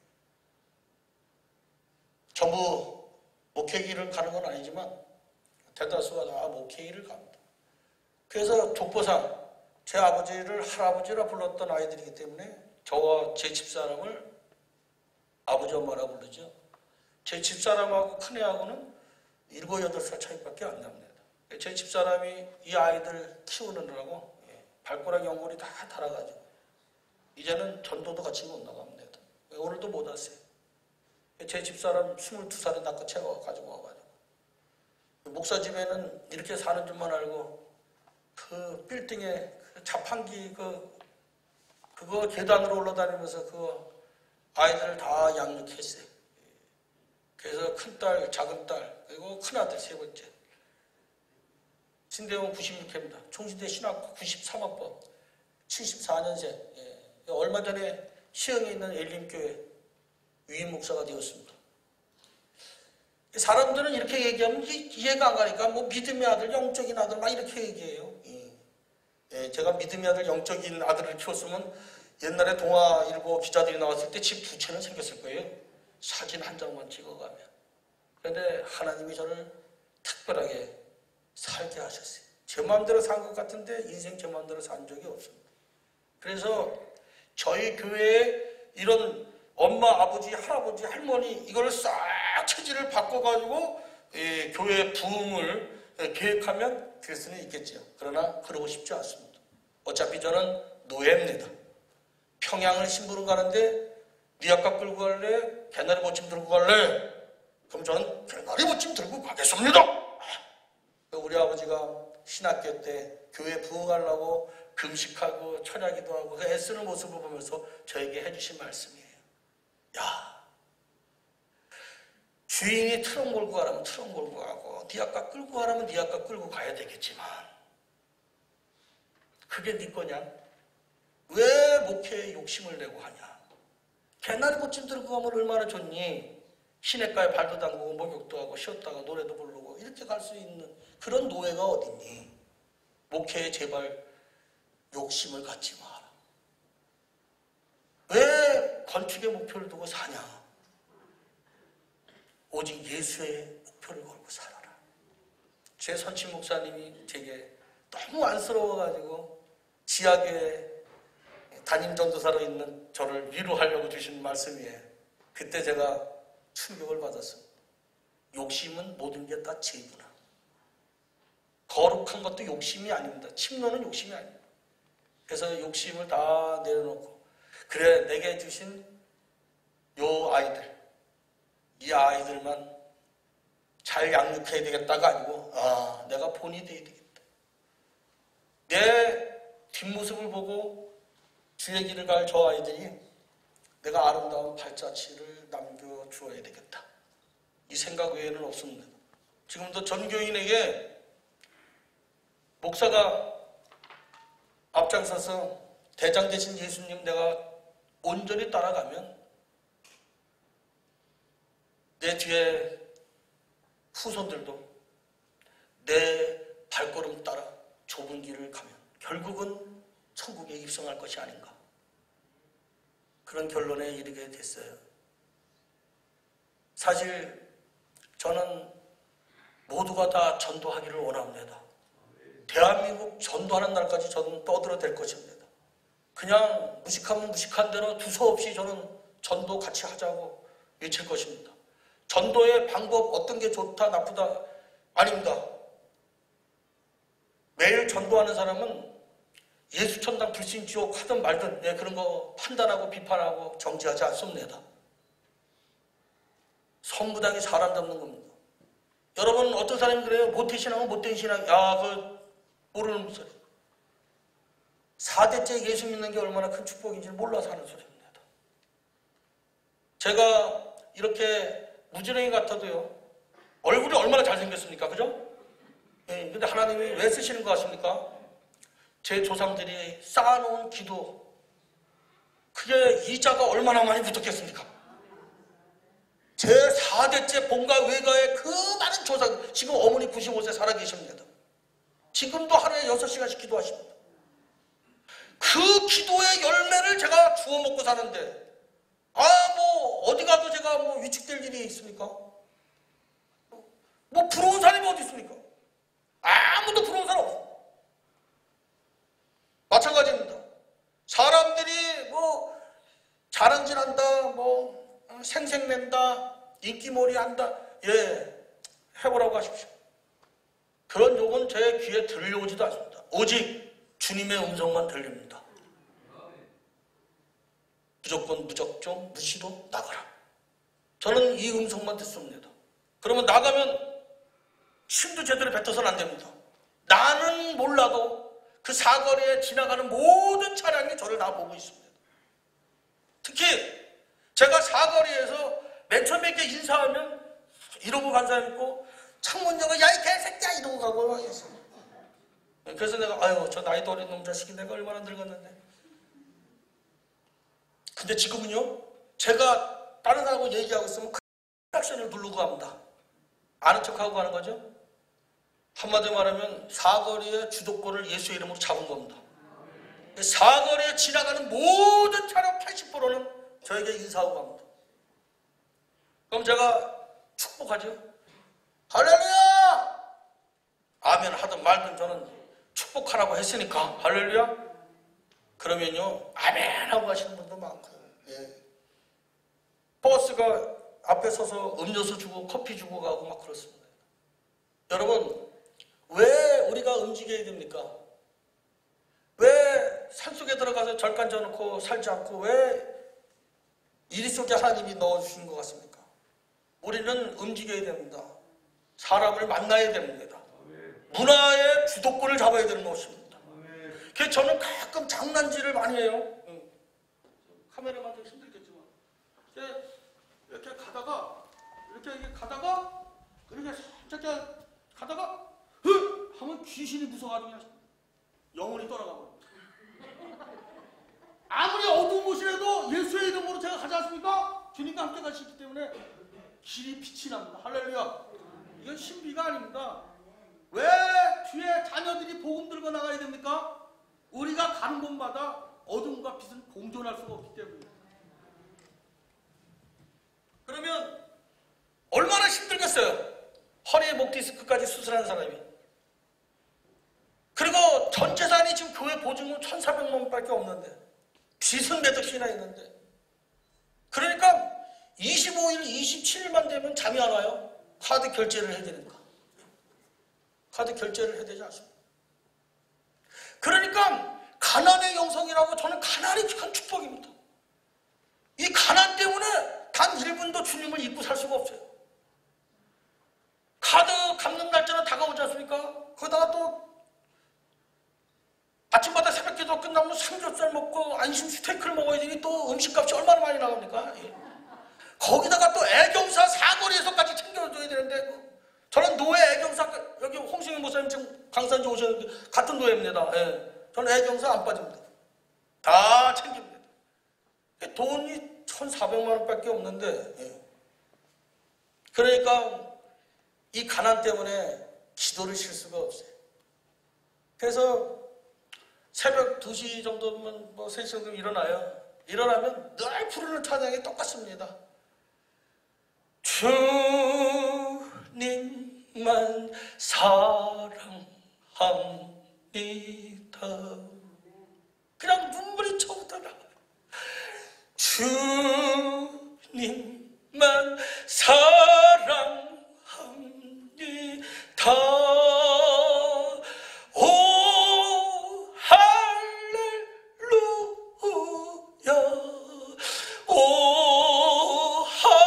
[SPEAKER 1] 전부 목회길을 가는 건 아니지만 대다수가 다 목회길을 갑니다. 그래서 족보상 제 아버지를 할아버지라 불렀던 아이들이기 때문에 저와 제 집사람을 아버지 엄마라고 부르죠. 제 집사람하고 큰애하고는 7, 8살 차이밖에 안 납니다. 제 집사람이 이 아이들 키우느라고 발가락 연골이 다 닳아가지고 이제는 전도도 같이 못 나갑니다. 오늘도 못 왔어요. 제 집사람 22살에 낳고 채워 가지고 와가지고, 목사 집에는 이렇게 사는 줄만 알고 그 빌딩에 그 자판기 그거 계단으로 올라다니면서 그 아이들을 다 양육했어요. 그래서 큰딸, 작은딸, 그리고 큰아들 3번째. 진대원 96회입니다. 총신대 신학과 93학번 74년생. 얼마 전에 시흥에 있는 엘림교회 위임 목사가 되었습니다. 사람들은 이렇게 얘기하면 이해가 안 가니까 뭐 믿음의 아들, 영적인 아들 막 이렇게 얘기해요. 제가 믿음의 아들, 영적인 아들을 키웠으면 옛날에 동아일보 기자들이 나왔을 때 집 2채는 생겼을 거예요. 사진 한 장만 찍어가면. 그런데 하나님이 저를 특별하게 살게 하셨어요. 제 마음대로 산 것 같은데 인생 제 마음대로 산 적이 없습니다. 그래서 저희 교회에 이런 엄마, 아버지, 할아버지, 할머니 이걸 싹 체질을 바꿔가지고 교회 부흥을 계획하면 될 수는 있겠죠. 그러나 그러고 싶지 않습니다. 어차피 저는 노예입니다. 평양을 심부름 가는데 니아까 끌고 갈래? 개나리 보침 들고 갈래? 그럼 저는 개나리 보침 들고 가겠습니다. 우리 아버지가 신학교 때 교회 부흥하려고 금식하고 철야기도 하고 그 애쓰는 모습을 보면서 저에게 해주신 말씀이에요. 야, 주인이 트럭 몰고 가라면 트럭 몰고 가고 니아까 끌고 가라면 니아까 끌고 가야 되겠지만 그게 네 거냐? 왜 목회에 욕심을 내고 하냐? 개나리 보침 들고 가면 얼마나 좋니? 시냇가에 발도 담그고 목욕도 하고 쉬었다가 노래도 부르고 이렇게 갈 수 있는 그런 노예가 어딨니? 목회에 제발 욕심을 갖지 마라. 왜 건축의 목표를 두고 사냐? 오직 예수의 목표를 걸고 살아라. 제 선친 목사님이 제게 너무 안쓰러워가지고 지하교회 담임 전도사로 있는 저를 위로하려고 주신 말씀이에요. 그때 제가 충격을 받았습니다. 욕심은 모든 게 다 죄구나. 거룩한 것도 욕심이 아닙니다. 침노는 욕심이 아닙니다. 그래서 욕심을 다 내려놓고 그래 내게 주신 요 아이들 이 아이들만 잘 양육해야 되겠다가 아니고 내가 본이 돼야 되겠다. 내 뒷모습을 보고 주의 길을 갈 저 아이들이 내가 아름다운 발자취를 남겨주어야 되겠다. 이 생각 외에는 없습니다. 지금도 전교인에게 목사가 앞장서서 대장 되신 예수님 내가 온전히 따라가면 내 뒤에 후손들도 내 발걸음 따라 좁은 길을 가면 결국은 천국에 입성할 것이 아닌가. 그런 결론에 이르게 됐어요. 사실 저는 모두가 다 전도하기를 원합니다. 대한민국 전도하는 날까지 저는 떠들어댈 것입니다. 그냥 무식하면 무식한 대로 두서없이 저는 전도 같이 하자고 외칠 것입니다. 전도의 방법 어떤 게 좋다 나쁘다 아닙니다. 매일 전도하는 사람은 예수천당 불신지옥 하든 말든 그런 거 판단하고 비판하고 정지하지 않습니다. 선무당이 사람 잡는 겁니다. 여러분 어떤 사람이 그래요? 모태신앙은 못된 신앙. 그거 모르는 소리. 4대째 예수 믿는 게 얼마나 큰 축복인지 몰라서 하는 소리입니다. 제가 이렇게 무지랭이 같아도요. 얼굴이 얼마나 잘생겼습니까? 그죠? 근데 하나님이 왜 쓰시는 것 같습니까? 제 조상들이 쌓아놓은 기도 그게 이자가 얼마나 많이 붙었겠습니까? 제 4대째 본가 외가의 그 많은 조상 지금 어머니 95세 살아계십니다. 지금도 하루에 6시간씩 기도하십니다. 그 기도의 열매를 제가 주워 먹고 사는데 어디 가도 제가 위축될 일이 있습니까? 부러운 사람이 어디 있습니까? 아무도 부러운 사람 없어. 마찬가지입니다. 사람들이 자랑질한다, 생색낸다, 인기몰이 한다. 해보라고 하십시오. 그런 욕은 제 귀에 들려오지도 않습니다. 오직 주님의 음성만 들립니다. 무조건 무적종 무시로 나가라. 저는 이 음성만 듣습니다. 그러면 나가면 힘도 제대로 뱉어서는 안 됩니다. 나는 몰라도 그 사거리에 지나가는 모든 차량이 저를 다 보고 있습니다. 특히 제가 사거리에서 맨 처음에 이렇게 인사하면 이러고 간 사람 있고 창문 열고 야 이 개새끼야 이러고 가고 막 있어요. 그래서 내가 아유 저 나이도 어린 놈 자식이 내가 얼마나 늙었는데. 근데 지금은요 제가 다른 사람하고 얘기하고 있으면 그 액션을 누르고 갑니다. 아는 척하고 가는 거죠. 한마디로 말하면 사거리의 주도권을 예수의 이름으로 잡은 겁니다. 사거리에 지나가는 모든 차량 80%는 저에게 인사하고 갑니다. 그럼 제가 축복하죠. 할렐루야! 아멘 하든 말든 저는 축복하라고 했으니까 할렐루야? 그러면요 아멘 하고 가시는 분도 많고요. 예. 버스가 앞에 서서 음료수 주고 커피 주고 가고 막 그렇습니다. 여러분 왜 우리가 움직여야 됩니까? 왜 산속에 들어가서 절간 져놓고 살지 않고 왜 이리 속에 하나님이 넣어주신 것 같습니까? 우리는 움직여야 됩니다. 사람을 만나야 됩니다. 문화의 주도권을 잡아야 되는 것입니다. 그래서 저는 가끔 장난질을 많이 해요. 카메라만 좀 힘들겠지만 이렇게 가다가 이렇게 살짝 가다가 하면 귀신이 무서워가지고 영혼이 떠나가고 아무리 어두운 곳이라도 예수의 이름으로 제가 가지 않습니까? 주님과 함께 가시기 때문에 길이 빛이 납니다. 할렐루야. 이건 신비가 아닙니다. 왜 뒤에 자녀들이 복음 들고 나가야 됩니까? 우리가 가는 곳마다 어둠과 빛은 공존할 수가 없기 때문에. 그러면 얼마나 힘들겠어요? 허리에 목 디스크까지 수술한 사람이. 그리고 전 재산이 지금 교회 보증금 1,400만 원밖에 없는데 빚은 몇 억이나 있는데 그러니까 25일, 27일만 되면 잠이 안 와요. 카드 결제를 해야 되니까. 카드 결제를 해야 되지 않습니까? 그러니까 가난의 영성이라고 저는 가난이 큰 축복입니다. 이 가난 때문에 단 1분도 주님을 잊고 살 수가 없어요. 카드 갚는 날짜는 다가오지 않습니까? 거기다가 또 아침마다 새벽기도 끝나면 삼겹살 먹고 안심 스테이크를 먹어야 되니 또 음식값이 얼마나 많이 나갑니까? 거기다가 또 애경사 사거리에서까지 챙겨줘야 되는데 저는 노예 애경사 여기 홍승현 목사님 지금 강산지 오셨는데 같은 노예입니다. 예. 저는 애경사 안 빠집니다. 다 챙깁니다. 돈이 1,400만 원밖에 없는데 예. 그러니까 이 가난 때문에 기도를 쉴 수가 없어요. 그래서 새벽 2시 정도면 뭐 3시 정도면 일어나요. 일어나면 늘 부르는 찬양이 똑같습니다. 주님만 사랑합니다. 그냥 눈물이 처음부터 나와요. 주님만 사랑합니다. 오 할렐루야 오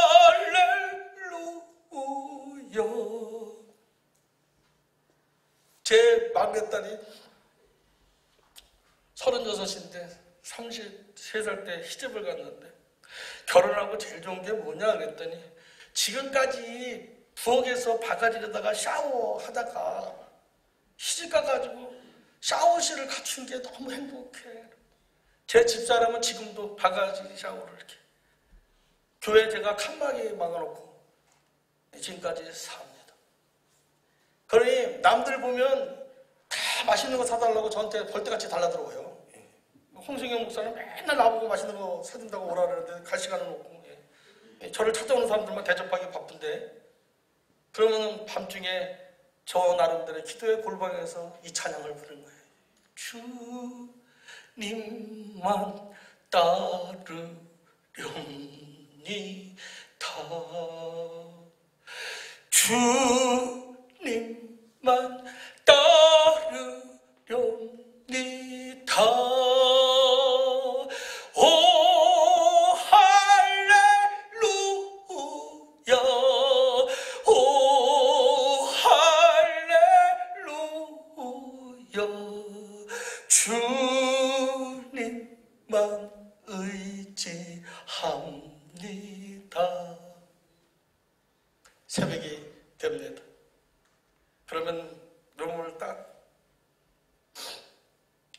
[SPEAKER 1] 할렐루야. 제 막내딸이 36인데 33살 때 시집을 갔는데 결혼하고 제일 좋은 게 뭐냐 그랬더니 지금까지 부엌에서 바가지에다가 샤워하다가 시집 가가지고 샤워실을 갖춘 게 너무 행복해. 제 집사람은 지금도 바가지 샤워를 이렇게 교회 제가 칸막이 막아놓고 지금까지 삽니다. 그러니 남들 보면 다 맛있는 거 사달라고 저한테 벌떼같이 달라들어요. 홍승현 목사는 맨날 나보고 맛있는 거 사준다고 오라 그러는데 갈 시간은 없고 저를 찾아오는 사람들만 대접하기 바쁜데 그러면 밤중에 저 나름대로 기도의 골방에서 이 찬양을 부르는 거예요. 주님만 따르렵니다. 주님만 따르렵니다. 오 할렐루야 오 할렐루야 주님만 의지합니다. 새벽이 됩니다. 그러면 눈물을 딱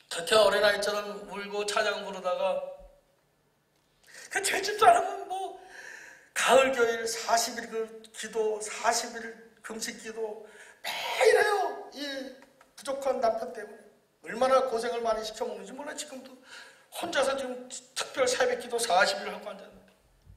[SPEAKER 1] 그렇게 어린아이처럼 울고 찬양 부르다가 그 제 집사람은 뭐 가을 겨울 40일 기도 40일 금식 기도 매일 해요. 이 부족한 남편 때문에 얼마나 고생을 많이 시켜먹는지 몰라. 지금도 혼자서 지금 특별 새벽 기도 40일 하고 앉았는데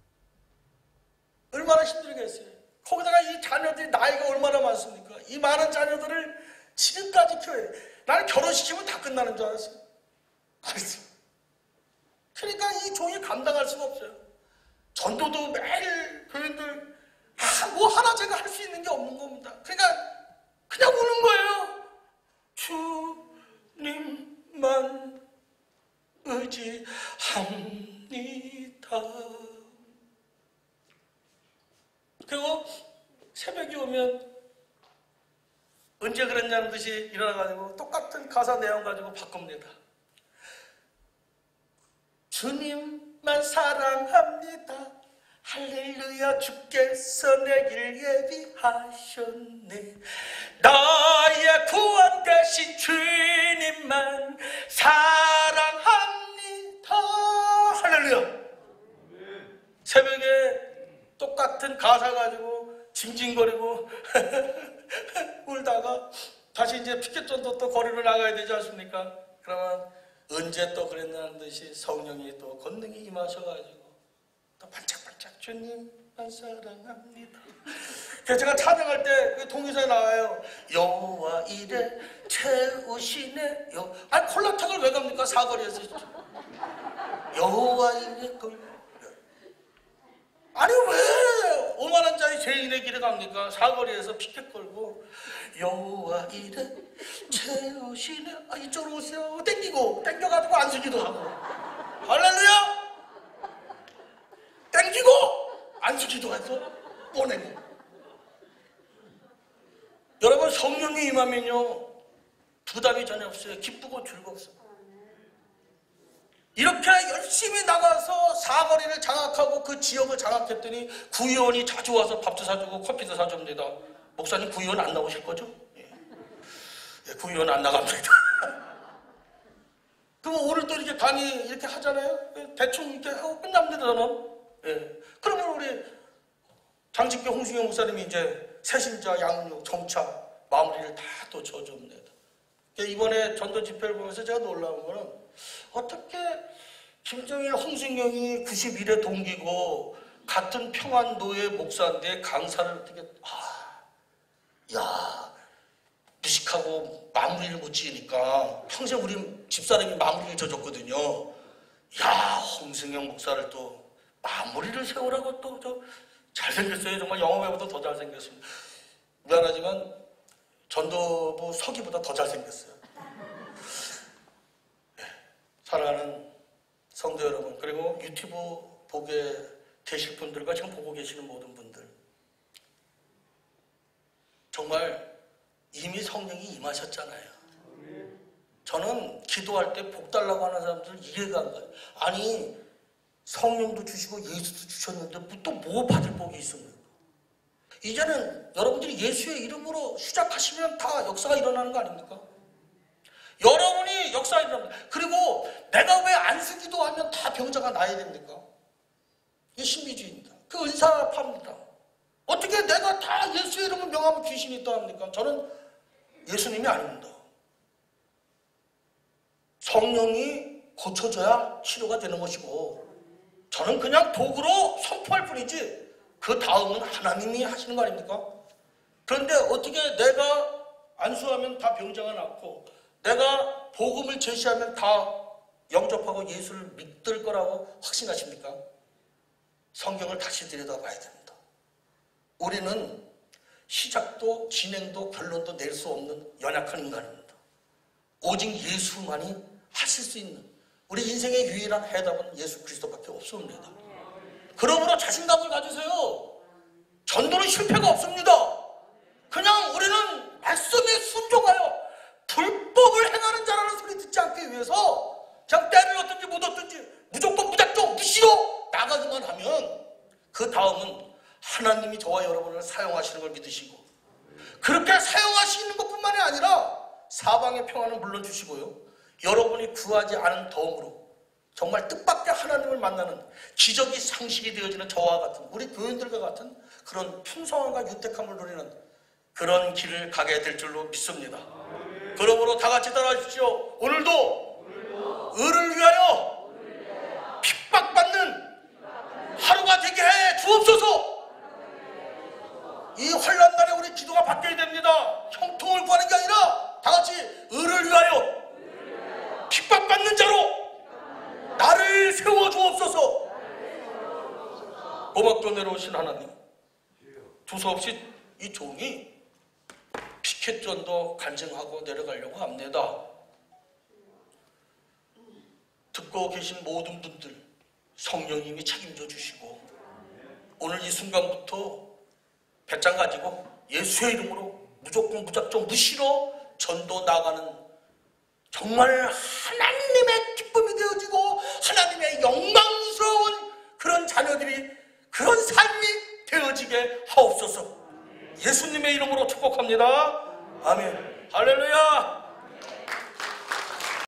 [SPEAKER 1] 얼마나 힘들겠어요. 거기다가 이 자녀들이 나이가 얼마나 많습니까? 이 많은 자녀들을 지금까지 키워야 돼. 나는 결혼시키면 다 끝나는 줄 알았어요. 그랬어. 그러니까 이 종이 감당할 수가 없어요. 전도도 매일 교인들 뭐 하나 제가 할 수 있는 게 없는 겁니다. 그러니까 그냥 우는 거예요. 주님만 의지합니다. 그리고 새벽이 오면 언제 그랬냐는 듯이 일어나가지고 똑같은 가사 내용 가지고 바꿉니다. 주님만 사랑합니다. 할렐루야 주께서 내 길 예비하셨네. 나의 구원 되신 주님만 사랑합니다. 할렐루야. 새벽에 똑같은 가사 가지고 징징거리고 울다가 다시 이제 피켓전도 또 거리로 나가야 되지 않습니까? 그러면 언제 또 그랬냐는 듯이 성령이 또 권능이 임하셔가지고 또 반짝반짝 주님만 사랑합니다. 그래서 제가 찬양할 때 그 동의서에 나와요. 여호와 이래 채우시네. 아니 콜라텍을 왜 갑니까? 사거리에서 여호와 이래 아니 왜 5만 원짜리 죄인의 길에 갑니까? 사거리에서 피켓 걸고 여호와 이래 채우시네. 이쪽으로 오세요. 땡겨가지고 안수기도 하고 할렐루야. 땡기고 안수기도 해서 보내고. 여러분 성령이 임하면요 부담이 전혀 없어요. 기쁘고 즐겁습니다. 이렇게 열심히 나가서 사거리를 장악하고 그 지역을 장악했더니 구의원이 자주 와서 밥도 사주고 커피도 사줍니다. 목사님 구의원 안 나오실 거죠? 예, 구의원 안 나갑니다. 그럼 오늘 또 이렇게 강의 이렇게 하잖아요. 대충 이렇게 하고 끝납니다. 저는. 예. 그러면 우리 장직교 홍승영 목사님이 이제 새신자 양육 정차 마무리를 다 또 져줍니다. 이번에 전도 집회를 보면서 제가 놀라운 거는 어떻게 김정일 홍승영이 91의 동기고 같은 평안도의 목사인데 강사를 어떻게 무식하고 마무리를 못 지으니까 평생 우리 집사람이 마무리를 져줬거든요. 홍승영 목사를 또 마무리를 세우라고 또 잘생겼어요. 정말 영어배보다 더 잘생겼습니다. 미안하지만 전도부 서기보다 더 잘생겼어요. 사랑하는 성도 여러분, 그리고 유튜브 보게 되실 분들과 지금 보고 계시는 모든 분들, 정말 이미 성령이 임하셨잖아요. 저는 기도할 때 복 달라고 하는 사람들 이해가 안 가요. 아니 성령도 주시고 예수도 주셨는데 또 뭐 받을 복이 있습니까? 이제는 여러분들이 예수의 이름으로 시작하시면 다 역사가 일어나는 거 아닙니까? 여러분이 역사가 일어납니다. 그리고 내가 왜 안수기도 하면 다 병자가 나야 됩니까? 이게 신비주의입니다. 그 은사파입니다. 어떻게 내가 다 예수의 이름을 명하면 귀신이 있다 합니까? 저는 예수님이 아닙니다. 성령이 고쳐져야 치료가 되는 것이고 저는 그냥 도구로 선포할 뿐이지 그 다음은 하나님이 하시는 거 아닙니까? 그런데 어떻게 내가 안수하면 다 병자가 낫고 내가 복음을 제시하면 다 영접하고 예수를 믿을 거라고 확신하십니까? 성경을 다시 들여다봐야 됩니다. 우리는 시작도 진행도 결론도 낼 수 없는 연약한 인간입니다. 오직 예수만이 하실 수 있는 우리 인생의 유일한 해답은 예수 그리스도밖에 없습니다. 그러므로 자신감을 가지세요. 전도는 실패가 없습니다. 그냥 우리는 말씀에 순종하여 불법을 행하는 자라는 소리 듣지 않기 위해서 그냥 때를 얻든지 못 얻든지 무조건 무작정 무시로 나가기만 하면 그 다음은 하나님이 저와 여러분을 사용하시는 걸 믿으시고 그렇게 사용하시는 것뿐만이 아니라 사방의 평안을 물러주시고요. 여러분이 구하지 않은 덤으로 정말 뜻밖의 하나님을 만나는 기적이 상식이 되어지는 저와 같은 우리 교인들과 같은 그런 풍성함과 유택함을 누리는 그런 길을 가게 될 줄로 믿습니다. 그러므로 다 같이 따라하십시오. 오늘도 의를 위하여 핍박받는 하루가 되게 해 주옵소서. 이 환난 날에 우리 기도가 바뀌어야 됩니다. 형통을 구하는 게 아니라 다 같이 의를 위하여 핍박받는 자로 나를 세워 주옵소서. 고맙고 내려오신 하나님, 두서없이 이 종이 피켓전도 간증하고 내려가려고 합니다. 듣고 계신 모든 분들 성령님이 책임져 주시고 오늘 이 순간부터 배짱 가지고 예수의 이름으로 무조건 무작정 무시로 전도 나가는 정말 하나님의 기쁨이 되어지고 하나님의 영광스러운 그런 자녀들이 그런 삶이 되어지게 하옵소서. 예수님의 이름으로 축복합니다. 아멘. 할렐루야.